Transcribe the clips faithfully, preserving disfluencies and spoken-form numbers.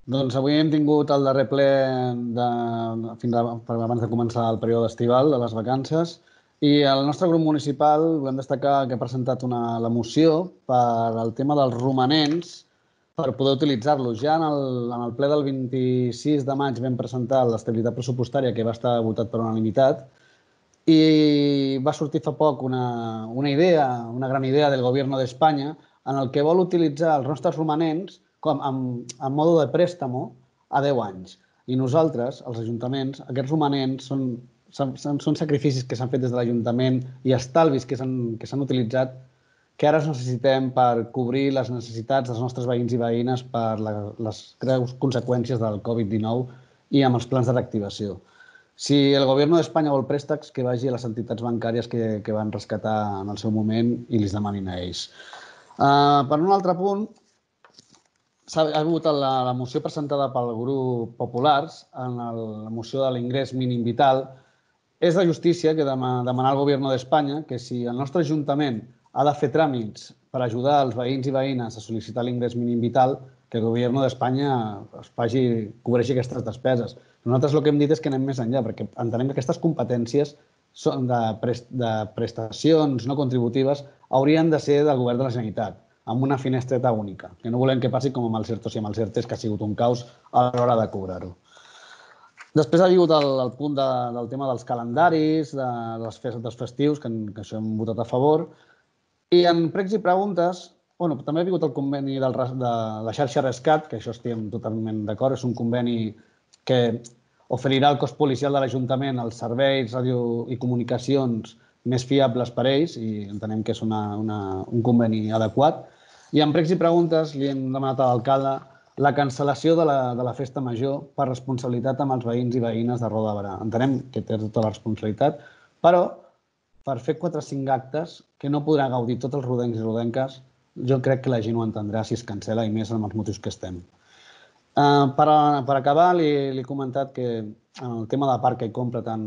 Doncs avui hem tingut el darrer ple de, fins a, per abans de començar el període estival de les vacances i el nostre grup municipal volem destacar que ha presentat una, la moció per al tema dels romanents per poder utilitzar-los. Ja en el, en el ple del vint-i-sis de maig vam presentar l'estabilitat pressupostària que va estar votat per unanimitat i va sortir fa poc una, una idea, una gran idea del govern d'Espanya en el que vol utilitzar els nostres romanents com en, en mode de préstamo a deu anys. I nosaltres, els ajuntaments, aquests romanents són, són, són sacrificis que s'han fet des de l'Ajuntament i estalvis que s'han que s'han utilitzat que ara els necessitem per cobrir les necessitats dels nostres veïns i veïnes per la, les greus conseqüències del Covid dinou i amb els plans de reactivació. Si el govern d'Espanya vol préstecs, que vagi a les entitats bancàries que, que van rescatar en el seu moment i li demanin a ells. Uh, per un altre punt, ha hagut la, la moció presentada pel grup Populars, en el, la moció de l'ingrés mínim vital. És de justícia que demanar al govern d'Espanya que si el nostre Ajuntament ha de fer tràmits per ajudar els veïns i veïnes a sol·licitar l'ingrés mínim vital, que el govern d'Espanya es faci, cobreixi aquestes despeses. Nosaltres el que hem dit és que anem més enllà, perquè entenem que aquestes competències són de, prest, de prestacions no contributives haurien de ser del govern de la Generalitat, amb una finestreta única, que no volem que passi com amb els ERTOs i amb els ERTEs, que ha sigut un caos a l'hora de cobrar-ho. Després ha hagut el, el punt de, del tema dels calendaris, de, dels, fest, dels festius, que, que això hem votat a favor. I en pregs i preguntes, bueno, també ha hagut el conveni del, de la xarxa Rescat, que això estem totalment d'acord, és un conveni que oferirà al cos policial de l'Ajuntament els serveis, ràdio i comunicacions més fiables per a ells i entenem que és una, una, un conveni adequat. I en pregs i preguntes li hem demanat a l'alcalde la cancel·lació de la, de la festa major per responsabilitat amb els veïns i veïnes de Roda de Berà. Entenem que té tota la responsabilitat, però per fer quatre o cinc actes que no podrà gaudir tots els rodencs i rodenques, jo crec que la gent ho entendrà si es cancel·la i més amb els motius que estem. Uh, per, a, per acabar, li, li he comentat que en el tema de parc i compra tan,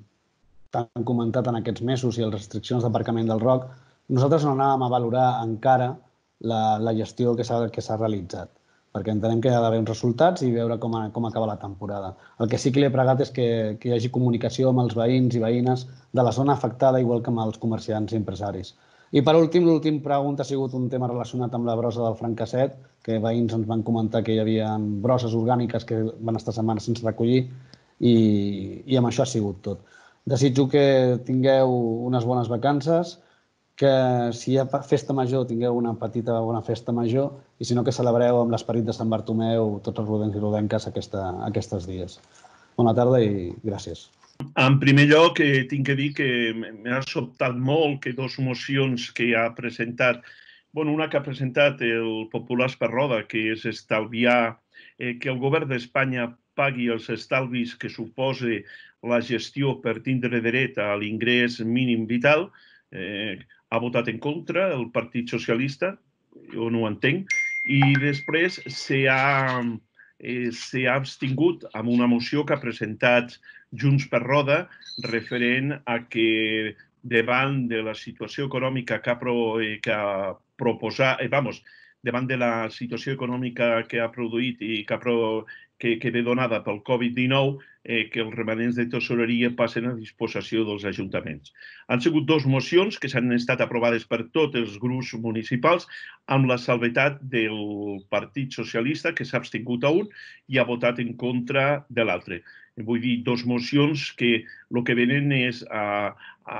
tan comentat en aquests mesos i les restriccions d'aparcament del R O C, nosaltres no anàvem a valorar encara la, la gestió que s'ha realitzat, perquè entenem que hi ha d'haver uns resultats i veure com, a, com acaba la temporada. El que sí que li he pregat és que, que hi hagi comunicació amb els veïns i veïnes de la zona afectada, igual que amb els comerciants i empresaris. I per últim, l'últim pregunta ha sigut un tema relacionat amb la brossa del Francasset, que veïns ens van comentar que hi havia brosses orgàniques que van estar setmanes sense recollir i, i amb això ha sigut tot. Desitjo que tingueu unes bones vacances, que si hi ha festa major tingueu una petita bona festa major i si no que celebreu amb l'esperit de Sant Bartomeu tots els rodencs i rodenques aquesta, aquests dies. Bona tarda i gràcies. En primer lloc, eh, tinc que dir que m'ha sobtat molt que dos mocions que ha presentat, bueno, una que ha presentat el Populars per Roda, que és estalviar, eh, que el govern d'Espanya pagui els estalvis que suposa la gestió per tindre dret a l'ingrés mínim vital, eh, ha votat en contra el Partit Socialista, jo no ho entenc, i després s'ha eh, s'ha abstingut amb una moció que ha presentat Junts per Roda, referent a que davant de la situació econòmica que ha, pro, que ha proposat, eh, vamos, davant de la situació econòmica que ha produït i que, ha pro, que, que ve donada pel Covid dinou, eh, que els remanents de tesoreria passen a disposició dels ajuntaments. Han sigut dues mocions que s'han estat aprovades per tots els grups municipals amb la salvetat del Partit Socialista, que s'ha abstingut a un i ha votat en contra de l'altre. Vull dir, dues mocions que el que venen és a,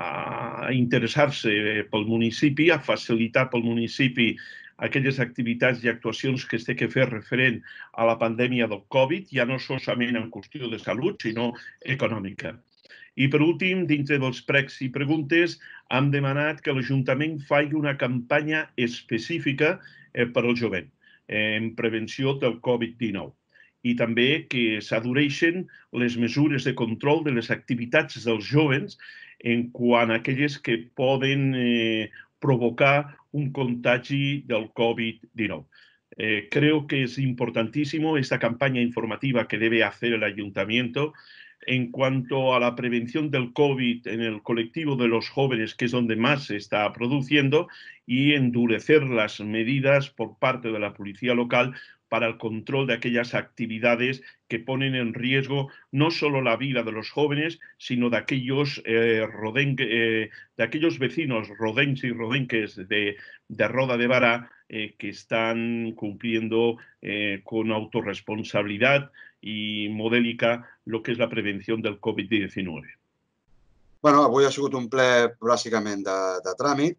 a interessar-se pel municipi, a facilitar pel municipi aquelles activitats i actuacions que es té que fer referent a la pandèmia del Covid, ja no solament en qüestió de salut, sinó econòmica. I per últim, dintre dels pregs i preguntes, hem demanat que l'Ajuntament faci una campanya específica eh, per al jovent eh, en prevenció del Covid dinou. I també que s'adureixen les mesures de control de les activitats dels jovens en quant a aquelles que poden eh, provocar un contagi del Covid dinou. Eh, creo que es importantísimo esta campaña informativa que debe hacer el Ayuntamiento en cuanto a la prevención del COVID en el colectivo de los jóvenes, que es donde más se está produciendo, y endurecer las medidas por parte de la policía local para el control de aquellas actividades que ponen en riesgo no solo la vida de los jóvenes, sino de aquellos, eh, roden, eh, de aquellos vecinos rodencs y rodenques de, de Roda de Bará eh, que están cumpliendo eh, con autorresponsabilidad y modèlica lo que és la prevenció del Covid diecinueve. Bueno, avui ha sigut un ple bàsicament de, de tràmit.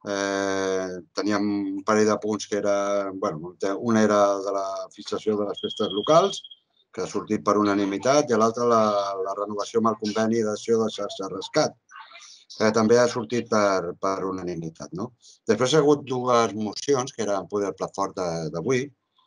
Eh, teníem un parell de punts que era... Bueno, un era de la fixació de les festes locals, que ha sortit per unanimitat, i l'altre la, la renovació amb el conveni d'acció de xarxa rescat, que també ha sortit per, per unanimitat. No? Després hi ha hagut dues mocions, que eren poder pla fort d'avui.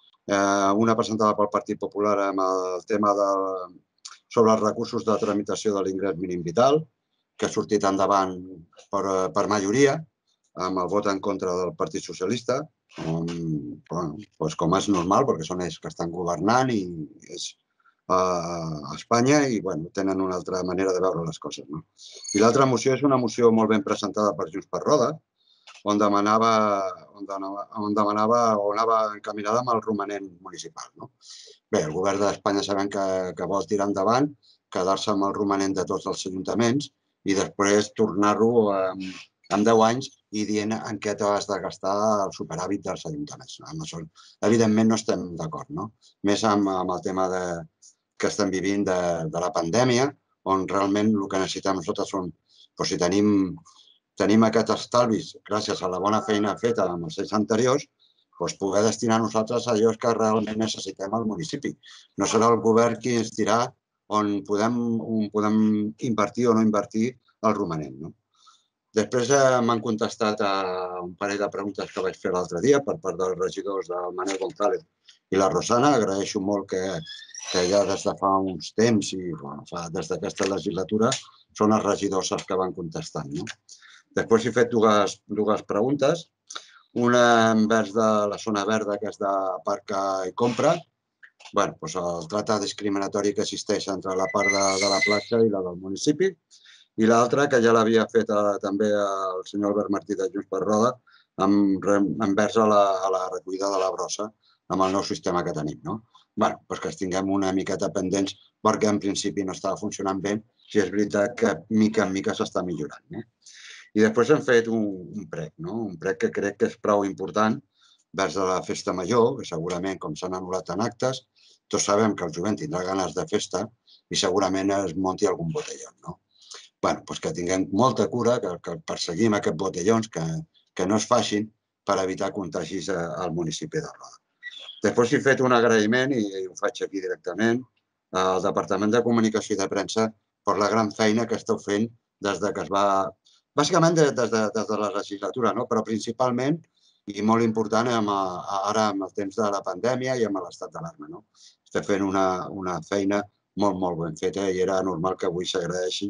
Eh, una presentada pel Partit Popular amb el tema de, sobre els recursos de tramitació de l'ingrés mínim vital, que ha sortit endavant per, per majoria, amb el vot en contra del Partit Socialista, com, bueno, doncs com és normal, perquè són ells que estan governant i és a Espanya i bueno, tenen una altra manera de veure les coses. No? I l'altra moció és una moció molt ben presentada per Junts per Roda, on demanava, on demanava, on demanava o anava encaminada amb el romanent municipal. No? Bé, el govern d'Espanya sabem que, que vol tirar endavant, quedar-se amb el romanent de tots els ajuntaments i després tornar-ho en, en deu anys i dient en què t'has de gastar el superàvit dels ajuntaments. Amb això, evidentment, no estem d'acord, no? Més amb, amb el tema de, que estem vivint de, de la pandèmia, on realment el que necessitem nosaltres són, doncs, si tenim, tenim aquests estalvis gràcies a la bona feina feta amb els anys anteriors, doncs poder destinar nosaltres a allò que realment necessitem al municipi. No serà el govern qui ens dirà on podem, on podem invertir o no invertir el romanent. No? Després eh, m'han contestat a un parell de preguntes que vaig fer l'altre dia per part dels regidors del Manel González i la Rosana. Agraeixo molt que, que ja des de fa uns temps i bueno, fa, des d'aquesta legislatura són els regidors els que van contestant. No? Després he fet dues, dues preguntes. Una envers de la zona verda, que és de Parca i Compra. Bueno, doncs el tracte discriminatori que existeix entre la part de, de la platja i la del municipi. I l'altra, que ja l'havia fet a, també el senyor Albert Martí de Junts per Roda, amb, envers a la, a la recollida de la brossa amb el nou sistema que tenim. No? Bé, doncs que tinguem una miqueta pendents perquè en principi no estava funcionant bé, si és veritat que mica en mica s'està millorant. No? I després hem fet un, un prec, no? Un prec que crec que és prou important vers de la festa major, que segurament com s'han anul·lat en actes, tots sabem que el jovent tindrà ganes de festa i segurament es munti algun botellón. No? Bé, doncs que tinguem molta cura, que, que perseguim aquests botellons, que, que no es facin per evitar contagis al municipi de Roda. Després he fet un agraïment, i ho faig aquí directament, al Departament de Comunicació i de Premsa per la gran feina que esteu fent des de que es va... Bàsicament des de, des de la legislatura, no? Però principalment i molt important amb, ara amb el temps de la pandèmia i amb l'estat d'alarma. No? Estem fent una, una feina molt, molt ben feta i era normal que avui s'agraeixi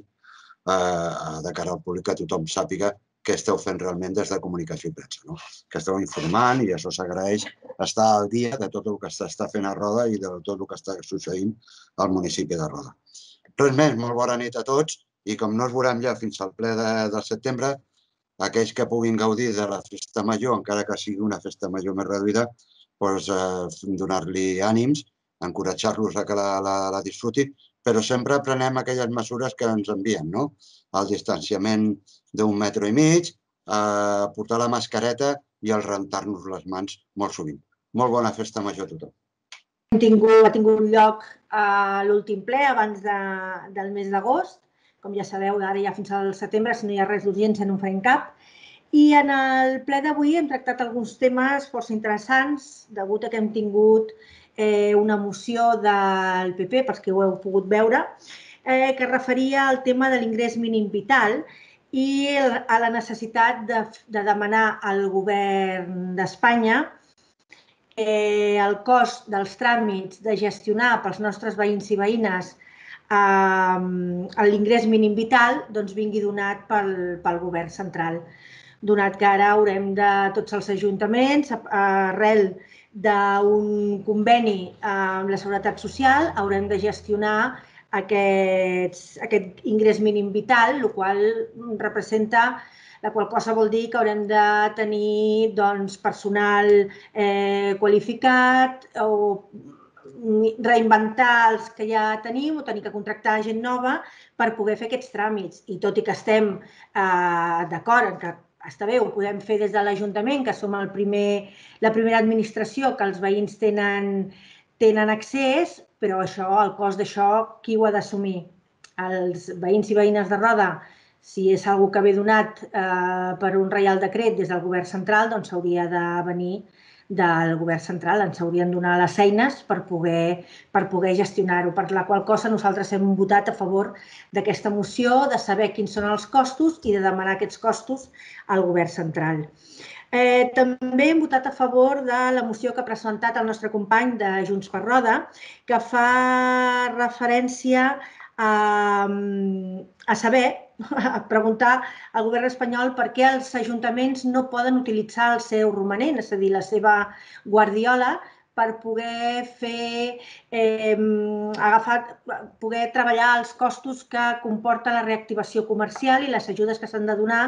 eh, de cara al públic que tothom sàpiga què esteu fent realment des de Comunicació i Premsa. No? Que esteu informant i això s'agraeix estar al dia de tot el que s'està fent a Roda i de tot el que està succeint al municipi de Roda. Res més, molt bona nit a tots i com no es veurem ja fins al ple de, del setembre, aquells que puguin gaudir de la festa major, encara que sigui una festa major més reduïda, doncs, eh, donar-li ànims, encoratjar-los a que la, la, la disfrutin, però sempre prenem aquelles mesures que ens envien, no? El distanciament d'un metre i mig, eh, portar la mascareta i el rentar-nos les mans molt sovint. Molt bona festa major a tothom. Ha tingut, ha tingut lloc a l'últim ple abans de, del mes d'agost. Com ja sabeu, ara ja fins al setembre, si no hi ha res d'urgència, no en farem cap. I en el ple d'avui hem tractat alguns temes força interessants, degut a que hem tingut eh, una moció del P P, pels que ho heu pogut veure, eh, que referia al tema de l'ingrés mínim vital i a la necessitat de, de demanar al govern d'Espanya eh, el cost dels tràmits de gestionar pels nostres veïns i veïnes l'ingrés mínim vital doncs vingui donat pel, pel govern central. Donat que ara haurem de, tots els ajuntaments, arrel d'un conveni amb la Seguretat Social, haurem de gestionar aquests, aquest ingrés mínim vital, el qual representa la qual cosa vol dir que haurem de tenir personal qualificat o reinventar els que ja tenim o tenir que contractar gent nova per poder fer aquests tràmits. I tot i que estem d'acord en que està bé, ho podem fer des de l'Ajuntament, que som la primera administració que els veïns tenen accés, però això, el cost d'això, qui ho ha d'assumir? Els veïns i veïnes de Roda, si és una cosa que ve donat per un reial decret des del govern central, doncs s'hauria de venir del govern central, ens haurien de donar les eines per poder gestionar-ho, per la qual cosa nosaltres hem votat a favor d'aquesta moció, de saber quins són els costos i de demanar aquests costos al govern central. També hem votat a favor de la moció que ha presentat el nostre company de Junts per Roda, que fa referència a saber, a preguntar al govern espanyol per què els ajuntaments no poden utilitzar el seu romanent, és a dir, la seva guardiola, per poder fer, agafar, poder treballar els costos que comporta la reactivació comercial i les ajudes que s'han de donar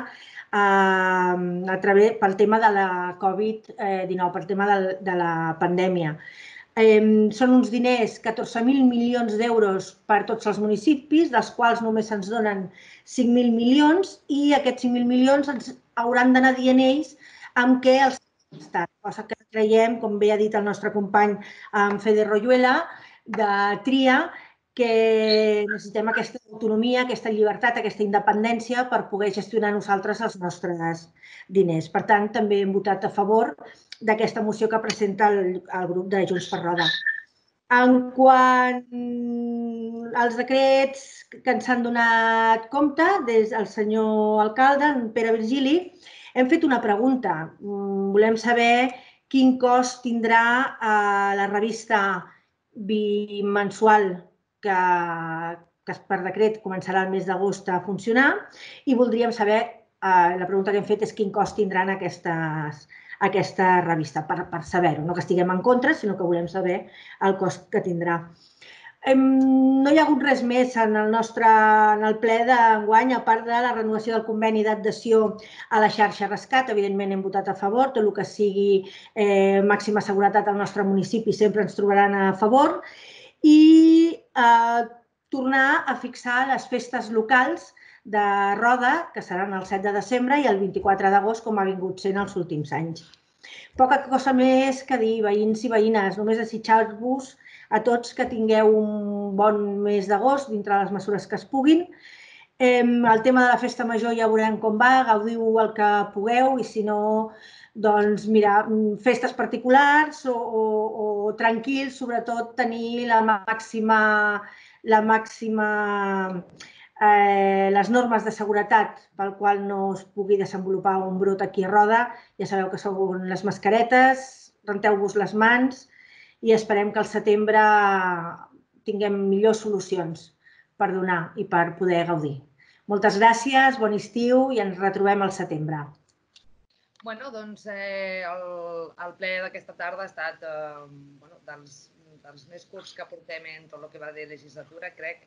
pel tema de la Covid dinou, pel tema de la pandèmia. Són uns diners, catorze mil milions d'euros per tots els municipis, dels quals només ens donen cinc mil milions i aquests cinc mil milions ens hauran d'anar dient ells amb què els han estat. Cosa que creiem, com bé ha dit el nostre company Fede Royuela, de Tria, que necessitem aquesta autonomia, aquesta llibertat, aquesta independència per poder gestionar nosaltres els nostres diners. Per tant, també hem votat a favor d'aquesta moció que presenta el grup de Junts per Roda. En quant als decrets que ens han donat compte, des del senyor alcalde, en Pere Virgili, hem fet una pregunta. Volem saber quin cost tindrà la revista bimensual que per decret començarà el mes d'agost a funcionar i voldríem saber, la pregunta que hem fet és quin cost tindran aquesta revista, per saber-ho. No que estiguem en contra, sinó que volem saber el cost que tindrà. No hi ha hagut res més en el nostre ple d'enguany, a part de la renovació del conveni d'adhesió a la xarxa Rescat. Evidentment hem votat a favor, tot el que sigui màxima seguretat al nostre municipi sempre ens trobaran a favor. I tornar a fixar les festes locals de Roda, que seran el set de desembre i el vint-i-quatre d'agost, com ha vingut sent els últims anys. Poca cosa més que dir, veïns i veïnes, només desitjar-vos a tots que tingueu un bon mes d'agost dintre les mesures que es puguin. El tema de la festa major ja veurem com va, gaudiu el que pugueu i si no, doncs mira, festes particulars o tranquils, sobretot tenir la màxima, la màxima, les normes de seguretat pel qual no es pugui desenvolupar un brot aquí a Roda. Ja sabeu que són les mascaretes, renteu-vos les mans i esperem que al setembre tinguem millors solucions per donar i per poder gaudir. Moltes gràcies, bon estiu i ens retrobem al setembre. Bé, doncs el ple d'aquesta tarda ha estat dels més curts que portem en tot el que va de legislatura, crec.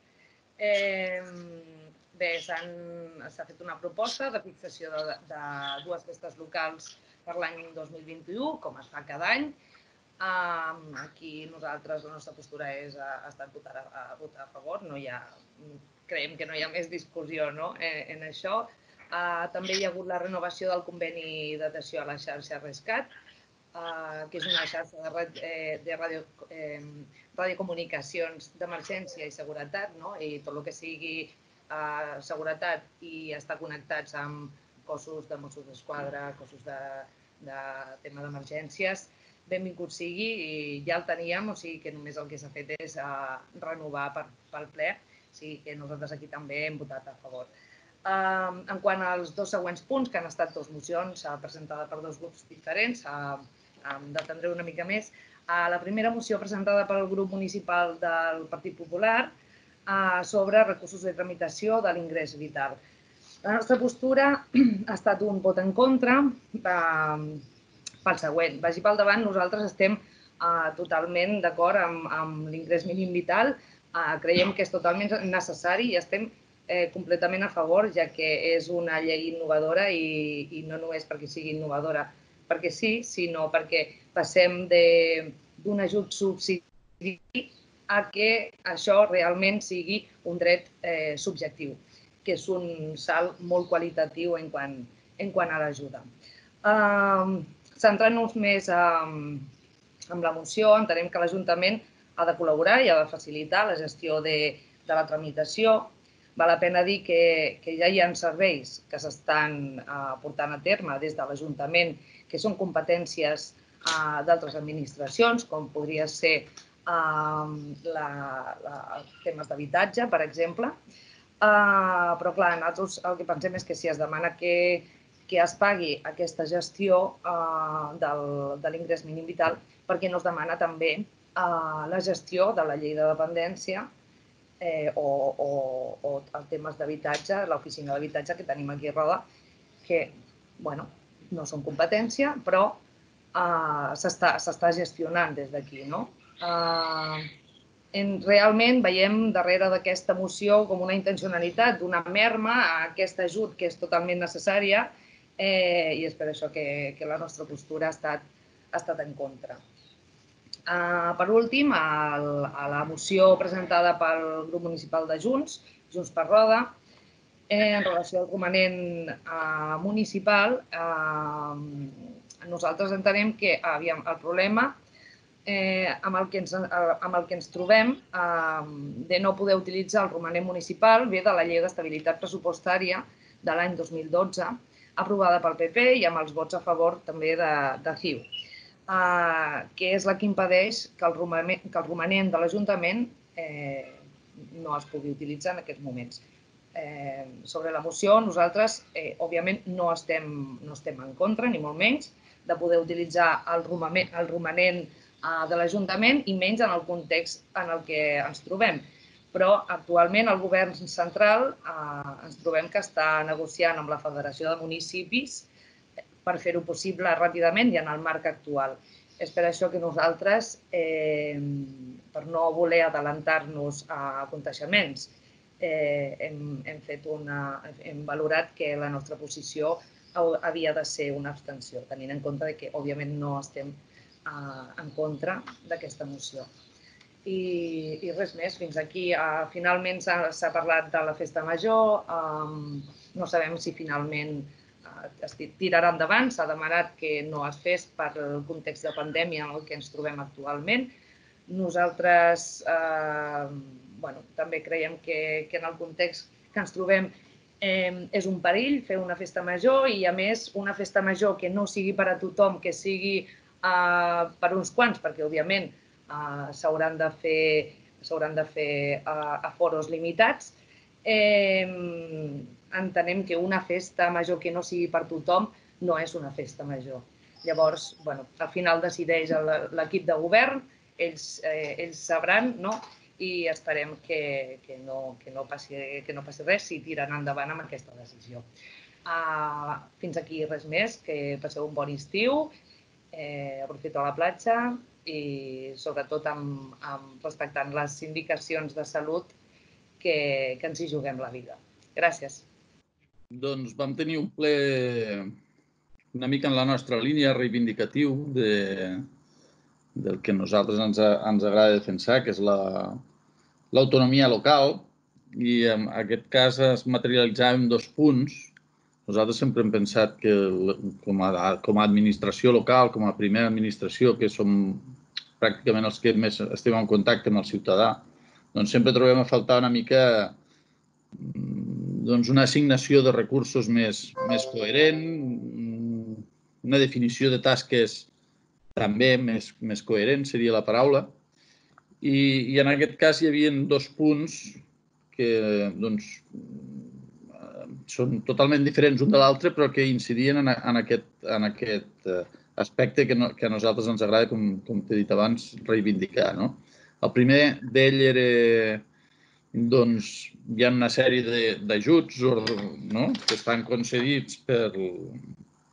Bé, s'ha fet una proposta de fixació de dues festes locals per l'any dos mil vint-i-u, com es fa cada any. Aquí nosaltres, la nostra postura ha estat votar a favor, creiem que no hi ha més discussió en això. També hi ha hagut la renovació del conveni d'adhesió a la xarxa Rescat, que és una xarxa de radiocomunicacions d'emergència i seguretat, i tot el que sigui seguretat i estar connectats amb cossos de Mossos d'Esquadra, cossos de tema d'emergències, benvingut sigui, i ja el teníem, o sigui que només el que s'ha fet és renovar pel ple, o sigui que nosaltres aquí també hem votat a favor. En quant als dos següents punts, que han estat dues mocions presentades per dos grups diferents, em detendré una mica més. La primera moció presentada pel grup municipal del Partit Popular sobre recursos de tramitació de l'ingrés vital. La nostra postura ha estat un vot en contra pel següent. Vagi pel davant, nosaltres estem totalment d'acord amb l'ingrés mínim vital, creiem que és totalment necessari i estem completament a favor, ja que és una llei innovadora i no només perquè sigui innovadora perquè sí, sinó perquè passem d'un ajut subsidiari a que això realment sigui un dret subjectiu, que és un salt molt qualitatiu en quant a l'ajuda. Centrant-nos més en la moció, entenem que l'Ajuntament ha de col·laborar i ha de facilitar la gestió de la tramitació. Val la pena dir que ja hi ha serveis que s'estan portant a terme des de l'Ajuntament que són competències d'altres administracions, com podria ser temes d'habitatge, per exemple. Però, clar, nosaltres el que pensem és que si es demana que es pagui aquesta gestió de l'ingrés mínim vital, per què no es demana també la gestió de la llei de dependència o els temes d'habitatge, l'oficina d'habitatge que tenim aquí a Roda, que no són competència, però s'està gestionant des d'aquí. Realment veiem darrere d'aquesta moció com una intencionalitat, donar merma a aquest ajut que és totalment necessària i és per això que la nostra postura ha estat en contra. Per últim, a la moció presentada pel grup municipal de Junts, Junts per Roda, en relació al romanent municipal, nosaltres entenem que el problema amb el que ens trobem de no poder utilitzar el romanent municipal ve de la llei d'estabilitat pressupostària de l'any dos mil dotze, aprovada pel P P i amb els vots a favor també de C I U, que és la que impedeix que el romanent de l'Ajuntament no es pugui utilitzar en aquests moments. Sobre la moció, nosaltres, òbviament, no estem en contra, ni molt menys, de poder utilitzar el romanent de l'Ajuntament i menys en el context en el que ens trobem. Però actualment el govern central ens trobem que està negociant amb la Federació de Municipis per fer-ho possible ràpidament i en el marc actual. És per això que nosaltres, per no voler adelantar-nos a aconteixements, hem valorat que la nostra posició havia de ser una abstenció, tenint en compte que, òbviament, no estem en contra d'aquesta moció. I res més, fins aquí. Finalment s'ha parlat de la festa major, no sabem si finalment es tirarà endavant, s'ha demanat que no es fes per el context de pandèmia en el que ens trobem actualment. Nosaltres també creiem que en el context que ens trobem és un perill fer una festa major i, a més, una festa major que no sigui per a tothom, que sigui per uns quants, perquè, òbviament, s'hauran de fer aforos limitats. Entenem que una festa major que no sigui per tothom no és una festa major. Llavors, al final decideix l'equip de govern, ells sabran, i esperem que no passi res si tiren endavant amb aquesta decisió. Fins aquí res més, que passeu un bon estiu, aprofiteu la platja i, sobretot, respectant les indicacions de salut que ens hi juguem la vida. Gràcies. Doncs vam tenir un ple una mica en la nostra línia reivindicatiu del que a nosaltres ens agrada defensar, que és l'autonomia local, i en aquest cas es materialitzava en dos punts. Nosaltres sempre hem pensat que com a administració local, com a primera administració, que som pràcticament els que més estem en contacte amb el ciutadà, doncs sempre trobem a faltar una mica una assignació de recursos més coherent, una definició de tasques també més coherent, seria la paraula. I en aquest cas hi havia dos punts que són totalment diferents un de l'altre, però que incidien en aquest aspecte que a nosaltres ens agrada, com t'he dit abans, reivindicar. El primer d'ell era... Doncs hi ha una sèrie d'ajuts que estan concedits pel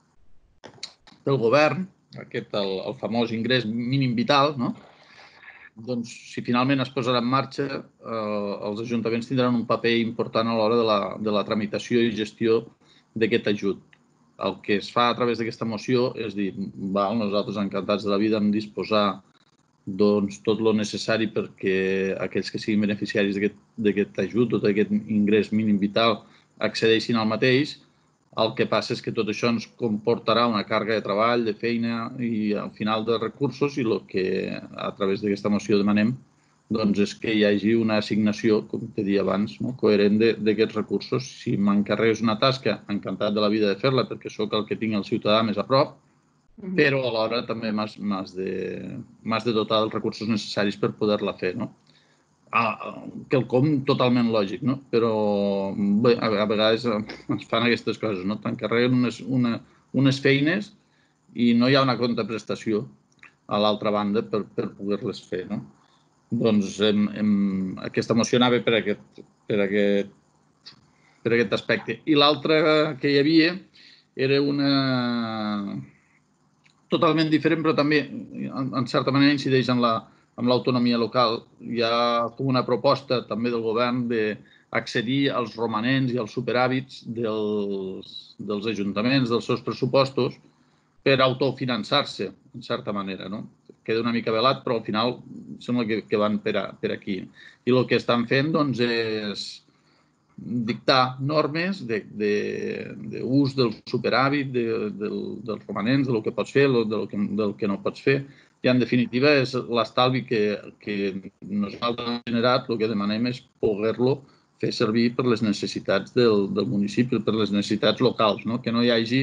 govern, el famós ingrés mínim vital, doncs, si finalment es posarà en marxa, eh, els ajuntaments tindran un paper important a l'hora de, la, de la tramitació i gestió d'aquest ajut. El que es fa a través d'aquesta moció és dir, val, nosaltres encantats de la vida en disposar doncs, tot el necessari perquè aquells que siguin beneficiaris d'aquest ajut o d'aquest ingrés mínim vital accedeixin al mateix. El que passa és que tot això ens comportarà una càrrega de treball, de feina i al final de recursos, i el que a través d'aquesta moció demanem doncs, és que hi hagi una assignació, com te deia abans, no? coherent d'aquests recursos. Si m'encarregues una tasca, encantat de la vida de fer-la perquè sóc el que tinc el ciutadà més a prop, però alhora també m'has de, de dotar dels recursos necessaris per poder-la fer. No? Ah, quelcom totalment lògic, no? Però bé, a vegades es fan aquestes coses, no? T'encarreguen unes, una, unes feines i no hi ha una contraprestació a l'altra banda per, per poder-les fer, no? Doncs hem, hem, aquesta moció anava per aquest, per aquest, per aquest aspecte. I l'altra que hi havia era una totalment diferent, però també en certa manera incideix en la amb l'autonomia local. Hi ha com una proposta també del govern d'accedir als romanents i als superàvits dels, dels ajuntaments, dels seus pressupostos, per autofinançar-se, en certa manera. No? Queda una mica velat, però al final sembla que, que van per, a, per aquí. I el que estan fent doncs, és dictar normes d'ús de, de, de del superàvit, de, de, dels romanents, del que pots fer, del que, del que no pots fer. I, en definitiva, és l'estalvi que, que nosaltres hem generat. El que demanem és poder-lo fer servir per les necessitats del, del municipi, per les necessitats locals, no? Que no hi hagi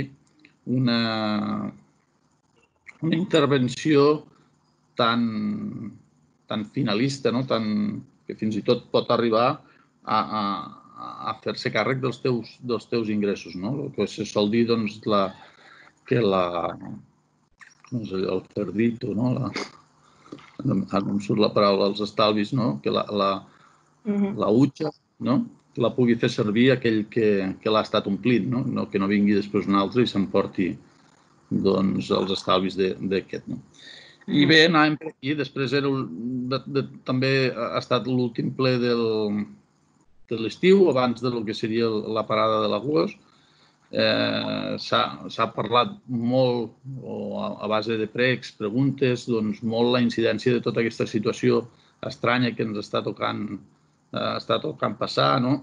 una, una intervenció tan, tan finalista, no? Tan, que fins i tot pot arribar a, a, a fer-se càrrec dels teus, dels teus ingressos. No? El que se sol dir doncs, la, que la... doncs el perdito, no? La, no em surt la paraula, els estalvis, no? Que la, la, la utxa, no? Que la pugui fer servir aquell que, que l'ha estat omplint, no? No? Que no vingui després un altre i s'emporti doncs, els estalvis d'aquest. No? I bé, anàvem per aquí. Després era, de, de, també ha estat l'últim ple del, de l'estiu, abans del que seria la parada de l'agost. Eh, s'ha parlat molt, o a, a base de pregs, preguntes, doncs molt la incidència de tota aquesta situació estranya que ens està tocant, eh, està tocant passar, no?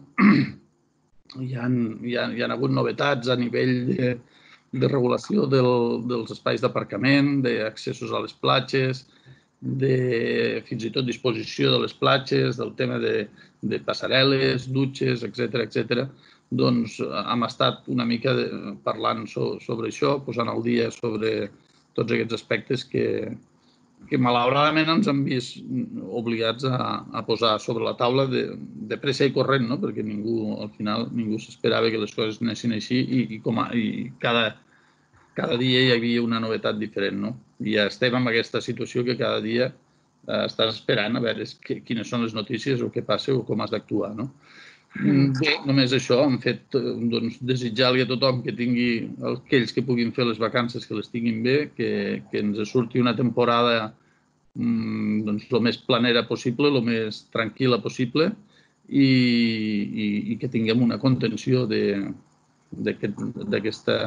Hi ha, hi ha, hi ha hagut novetats a nivell de, de regulació del, dels espais d'aparcament, d'accessos a les platges, de fins i tot disposició de les platges, del tema de, de passarel·les, dutxes, etcètera, etcètera. Doncs hem estat una mica parlant sobre això, posant al dia sobre tots aquests aspectes que, que malauradament ens han vist obligats a, a posar sobre la taula de, de pressa i corrent, no? Perquè ningú, al final, ningú s'esperava que les coses anessin així i, i, com a, i cada, cada dia hi havia una novetat diferent, no? I ja estem en aquesta situació que cada dia eh, estàs esperant a veure que, quines són les notícies o què passa o com has d'actuar, no? Bé, només això, hem fet doncs, desitjar-li a tothom que tingui, aquells que puguin fer les vacances, que les tinguin bé, que, que ens surti una temporada doncs, el més planera possible, el més tranquil·la possible i, i, i que tinguem una contenció d'aquesta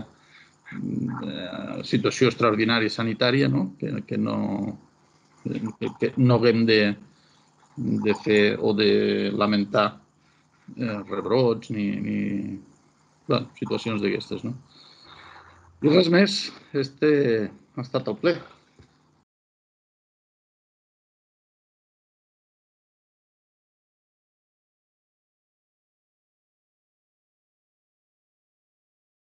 situació extraordinària sanitària, no? Que, que, no, que no haguem de, de fer o de lamentar Eh, rebrots ni, ni bueno, situacions d'aquestes, no? I res més, este ha estat el ple.